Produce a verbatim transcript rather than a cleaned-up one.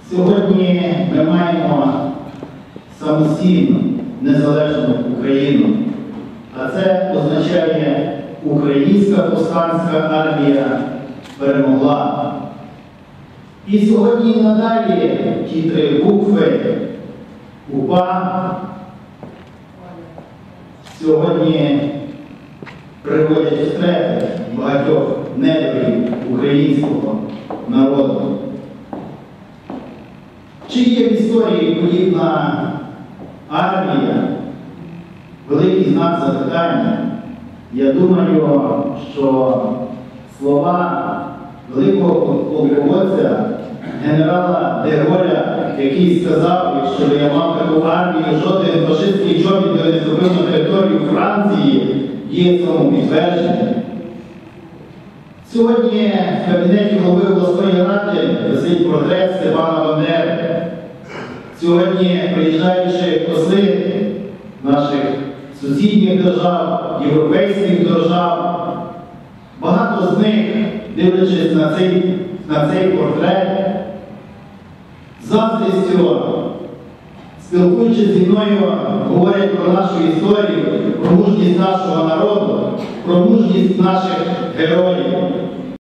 Сьогодні ми маємо самостійну, незалежну Україну, а це означає, українська повстанська армія перемогла. І сьогодні і надалі ті три букви УПА сьогодні приводять втрети багатьох недорів українського народу. Чи є в історії подібна армія? Великий знак запитання. Я думаю, що слова великого полководця генерала де Голля, який сказав, якщо я мав таку армію, жоден фашистський чобіт би не зробив на територію Франції, є цьому підтвердження. Сьогодні в кабінеті голови обласної ради висить портрет Степана Бандери. Сьогодні, приїжджаючи посли наших сусідніх держав, європейських держав, багато з них, дивлячись на цей, на цей портрет, з заздрістю, спілкуючись зі мною, говорять про нашу історію, про мужність нашого народу, про мужність наших героїв.